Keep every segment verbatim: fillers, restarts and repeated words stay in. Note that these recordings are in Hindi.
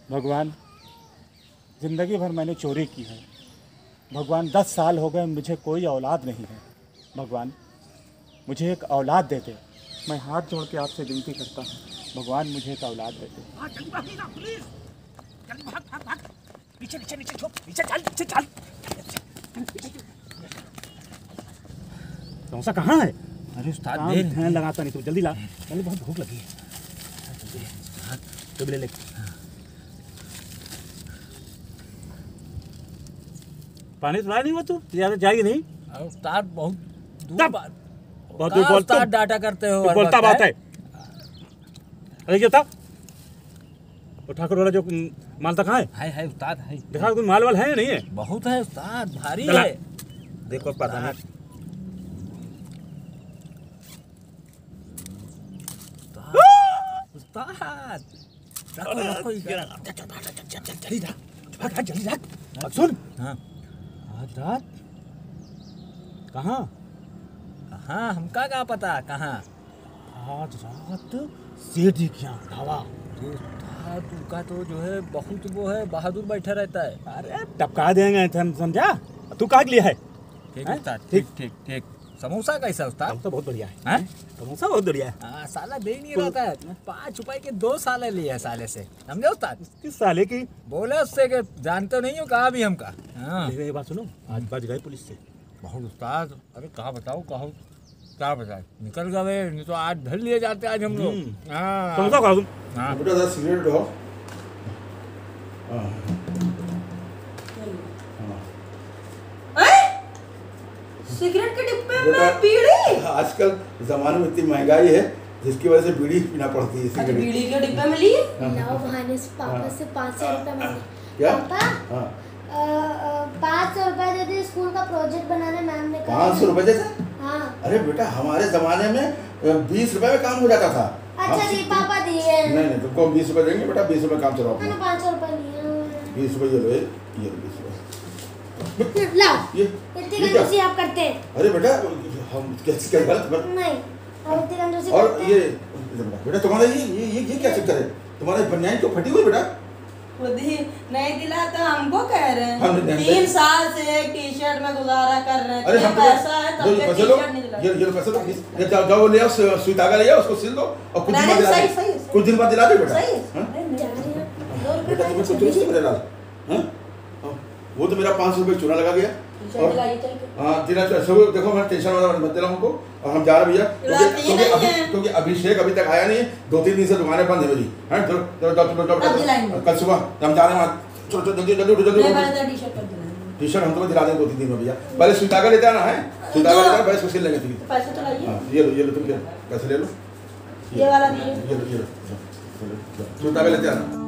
भगवान, ज़िंदगी भर मैंने चोरी की है भगवान। दस साल हो गए मुझे कोई औलाद नहीं है भगवान, मुझे एक औलाद दे दे। मैं हाथ जोड़ के आपसे विनती करता हूँ भगवान, मुझे एक औलाद दे दे। नीचे नीचे नीचे छुप, नीचे चल, नीचे चल। समोसा कहाँ है? अरे उस्ताद काम ध्यान लगाता नहीं, तो जल्दी ला, पहले बहुत भूख लगी है। तो भी ले ले। पानी तो नहीं हुआ, तू ज्यादा जाएगी नहीं। उस्ताद बहुत दूर तब बात बहुत दूर बोलता, उस्ताद डाटा करते हो, बोलता बात है। अरे क्या था वो ठाकुर वाला जो माल था, कहाँ है? है है उस्ताद है। देखा कोई माल वाल है या नहीं है? बहुत है उस्ताद, भारी है। देखो पता नहीं। उस्ताद रखो रखो इधर। जल्दी जा, भाग जल्दी जा। अब सुन, हाँ आज रात कहाँ? हाँ हमका क्या पता कहाँ? आज रात सेठी के यहाँ ढाबा। उस्ताद उनका तो जो है बहुत वो है, बहादुर बैठा रहता है। अरे टपका देंगे, समझा? तू कहाँ के लिए है? ठीक उस्ताद, ठीक ठीक ठीक। समोसा कैसा उस्ताद? समोसा बहुत बढ़िया है। हैं? समोसा बहुत बढ़िया है। हाँ साला दे नहीं रहता है। पाँच रुपए के दो साले लिए है साले से, समझे उस्ताद? किस साले की? बोले उससे कि जानते नहीं हो कहा भी हमका। हाँ ये बात सुनो, आज बच गए पुलिस से। बहुत उस्ताद। अरे कहाँ बताओ कहो क्या बताए, निकल गए नहीं तो आज धर लिए जाते आज हम लोग। हाँ समोसा खा तुम। हाँ बेटा दस सिगरेट दो। सिगरेट के डिब्बे बेटा, में बीड़ी। आजकल जमाने में इतनी महंगाई है जिसकी वजह से बीड़ी पीना पड़ती है। अच्छा सिगरेट बीड़ी के डिब्बे में लिए। लाओ बहाने से पापा हाँ। से पाँच सौ रुपये मांगे। क्या? पापा हाँ, अ, अ, पाँच सौ रुपये दे दे, स्कूल का प्रोजेक्ट बनाने मैम ने कहा। पाँच सौ रुपए देते? हाँ। अरे बेटा हमारे जमाने में बीस रुपए में काम हो जाता था। अच्छा हम जी सिर्फ- पापा दिए। नहीं नहीं तुमको बीस रुपए देंगे बेटा, बीस रुपए काम चलाओ मैंने अपना। पाँच सौ रुपये लिए। बीस रुपए ये लो, ये ये लो बीस रुपए। लाओ, ये इतनी ये क्या? कंजूसी आप करते हैं। अरे बेटा हम कैसे क्या गलत बात- नहीं, आप इतनी कंजूसी और करते ये हैं। बेटा तुम्हारा ये ये ये ये क्या चक्कर है? तुम्हारी बनियान तो फटी हुई बेटा। खुद ही नहीं दिला तो हमको कह रहे हम हैं। नहीं- तीन साल से एक टी शर्ट में गुजारा कर रहे हैं। अरे ये हम पैसा है तब ये तक पैसे टी लो, शर्ट नहीं दिला। ये ये पैसे लो, ये जाओ जाओ ले आओ, सु- सुई धागा ले आओ, उसको सिल दो और कुछ दिन नहीं, बाद दिला सही, दे। सही, सही। कुछ दिन बाद दिला दे बेटा। सही है। हाँ? अरे नहीं, जा रही हैं। दो रुपए बेटा का तुम्हें ही कुछ नहीं मिलेगा। हाँ? हाँ, वो तो मेरा पाँच सौ रुपये चूना लगा गया। टी शर्ट दिलाइए चल के। हाँ दिला सब देखो मैं टेंशन वाला मत दिला हमको, और हम जा रहे भैया क्योंकि दिलाते ही क्योंकि नहीं अभी है। क्योंकि अभिषेक अभी तक आया नहीं है, दो तीन दिन से दुकानें बंद है मेरी। हैं तो तो तो तो अब दिलाएंगे। कल सुबह हम जा रहे हैं वहाँ। चलो चलो जल्दी जल्दी उठो, जल्दी नहीं उठो। पहले तो टी शर्ट कर दिलाएंगे। टी शर्ट हम तुम्हें दिला देंगे दो तीन दिन में भैया। पहले सुई धागा लेते आना है, सुई धागा लेते आना, पहले इसको सिल लेंगे ठीक है। पैसे तो लाइए। हाँ ये लो ये लो, तुम ये पैसे ले लो। ये वाला दिए। ये लो ये लो, ये लो, सुई धागा लेते आना।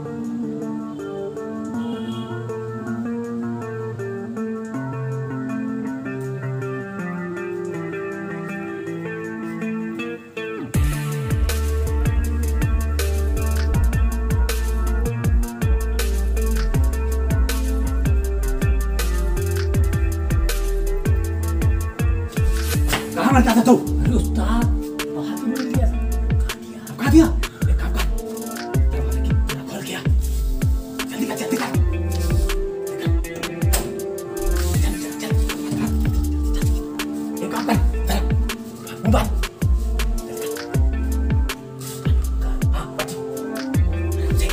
कहाँ बनता था तू? अरे उस्ताद बाहर तो मिल गया। अब खा दिया? एक काम कर, दरवाजा की पूरा खोल गया। जल्दी कर, जल्दी कर। चल, चल, चल, चल। एक काम कर, जरा, मोबाइल। हाँ, बची। बची।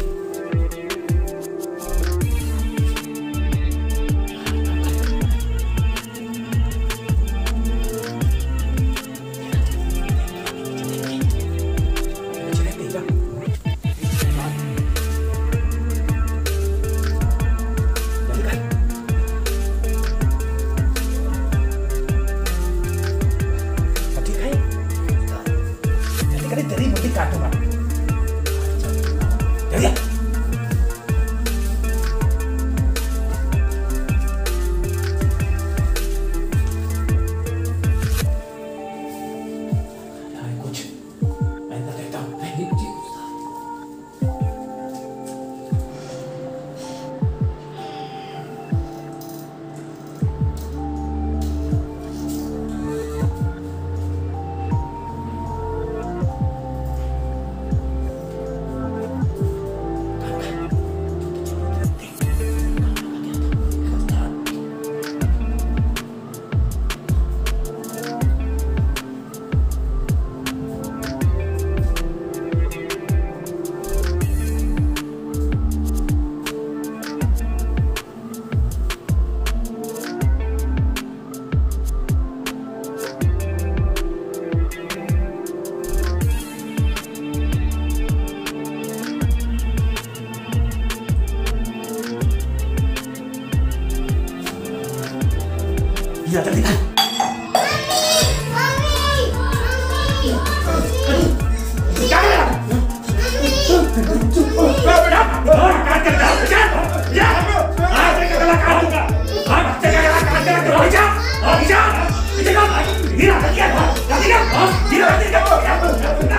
जा जल्दी कर। क्या कर रहा है? बेटा काट कर जाओ जा जा आज का गला काट दूंगा आज बच्चे का गला काट कर रख जा और जा पीछे का हीरा रख गया रख गया हीरा रख गया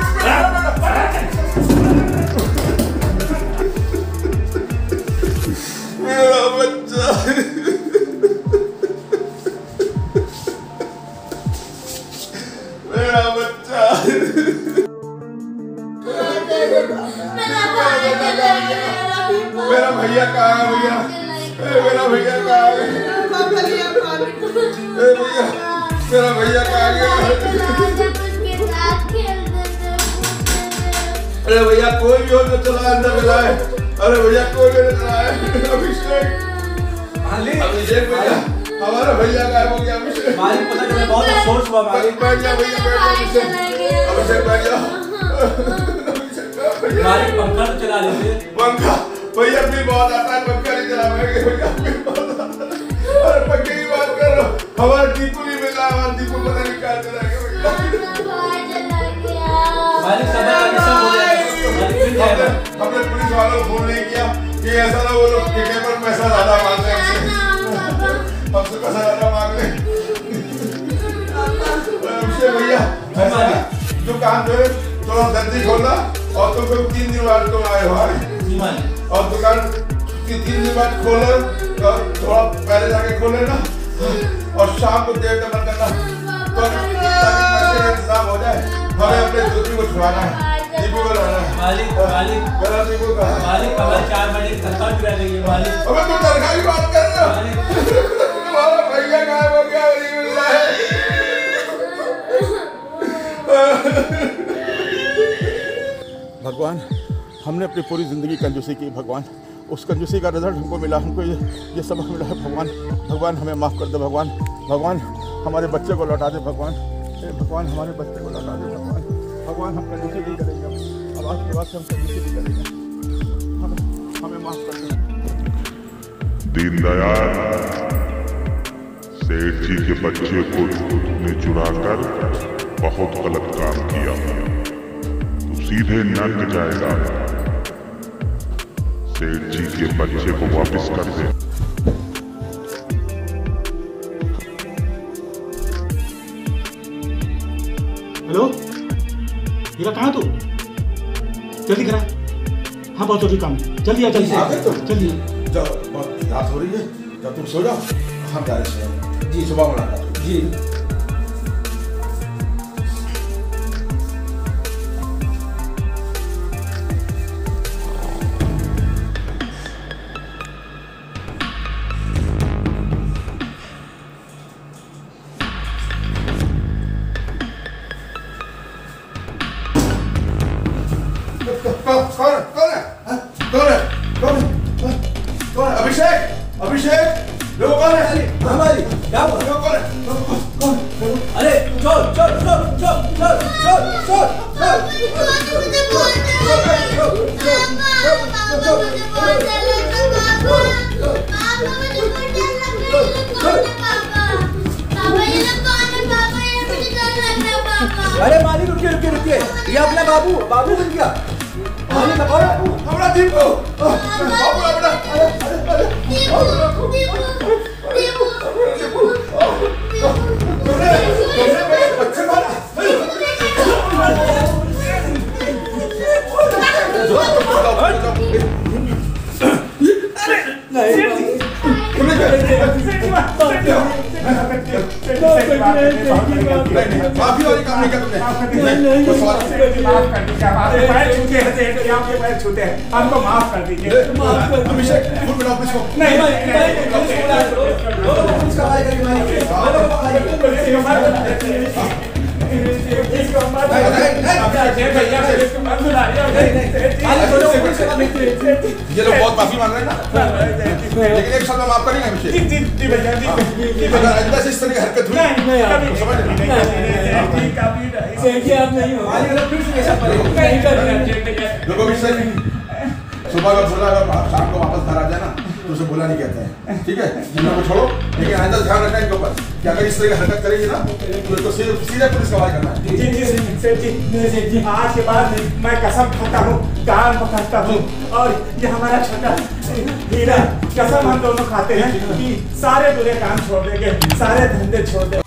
मेरा बच्चा मेरा बच्चा मेरा भैया कहाँ है भैया मेरा भैया कहाँ है भैया मेरा भैया कहाँ गया अरे भैया कोई भी हो तो चला अंदर मिलाए अरे भैया कोई भी नहीं चला है अभिषेक अभिषेक भैया हमारा भैया गायब हो गया अभिषेक मालिक पता चला बहुत अफसोस हुआ मालिक बैठ जा भैया बैठ जा अभिषेक अभिषेक बैठ जा मालिक पंखा तो चला लेते पंखा भैया भी बहुत आता है पंखा नहीं चला पाएंगे भैया भी बहुत आता है अरे पंखे की बात कर रहा हूँ हमारा दीपू भी मिला हमारा दीपू पता नहीं कहाँ चला गया मालिक सब आगे सब हो जाएगा हमने पुलिस वालों को फोन नहीं किया कि ऐसा ना वो लोग ठेके पर पैसा ज्यादा मांगते हैं हमसे हमसे पैसा ज्यादा मांग ले अभिषेक भैया ऐसा ना दुकान जो है थोड़ा दर्जी खोलना और तो फिर तीन दिन बाद तुम आए हो और दुकान तीन दिन बाद खोलो और थोड़ा पहले जाके खोले ना और शाम को देर तक बंद करना तो ताकि पैसे का इंतजाम हो जाए हमें अपने दूसरी को छुड़ाना है दीपू को लाना है मालिक मालिक मेरा दीपू का मालिक हमारे चार बजे तनख्वाह चुरा लेंगे मालिक अबे तुम तनख्वाह की बात कर रहे हो तुम्हारा भैया गायब हो गया नहीं मिल रहा है भगवान हमने अपनी पूरी ज़िंदगी कंजूसी की भगवान उस कंजूसी का रिजल्ट हमको मिला हमको ये ये सबक मिला है भगवान भगवान हमें माफ़ कर दे भगवान भगवान हमारे बच्चे को लौटा दे भगवान हे भगवान हमारे बच्चे को लौटा दे भगवान भगवान हम कंजूसी नहीं करेंगे अब आज के बाद से हम कंजूसी नहीं करेंगे हमें हमें माफ़ कर दे दीनदयाल सेठ जी के बच्चे को ने चुरा कर बहुत गलत काम किया तो सीधे नर्क जाएगा सेठ जी के बच्चे को वापस कर दे हेलो हीरा कहाँ तू जल्दी करा हाँ बहुत जरूरी काम है जल्दी आ जल्दी आ गए तुम? जल्दी जब बहुत रात हो रही है जब तुम सो जाओ हम जा रहे हैं जी सुबह मुलाकात जी कौन कौन है कौन है कौन कौन है अभिषेक अभिषेक लोग कौन है हमारी क्या हुआ लोग कौन है कौन अरे चोर चोर चोर चोर चोर चोर अरे मालिक रुकिए रुकिए रुकिए ये अपना बाबू बाबू बन गया मालिक कौन है बाबू हमारा दीपू बाबू अपना अरे अरे दीपू दीपू दीपू तुमने तुमने मेरे बच्चे मारा माफी वाली काम नहीं किया तुमने हमको माफ कर दीजिए अभिषेक फुल मिलाओ पुलिस को नहीं ये लोग बहुत माफी मांग रहे हैं ना लेकिन एक साल में माफ करेंगे अभिषेक अगर आइंदा से इस तरह की हरकत हुई तो समझ लोगों भी सही सुबह का बोला अगर शाम को वापस घर आ जाए ना तो उसे बुला नहीं कहते हैं, ठीक है? इनको छोड़ो, लेकिन आइंदा ध्यान रखना इनके ऊपर कि अगर इस तरह की हरकत करेगी ना तो, तो सीधे सीधे पुलिस का हवाले करना है। जी जी सेठ जी, सेठ जी आज के बाद मैं कसम खाता हूँ, कान पकड़ता हूँ और ये हमारा छोटा हीरा कसम हम दोनों खाते हैं कि सारे बुरे काम छोड़ देंगे, सारे धंधे छोड़ देंगे।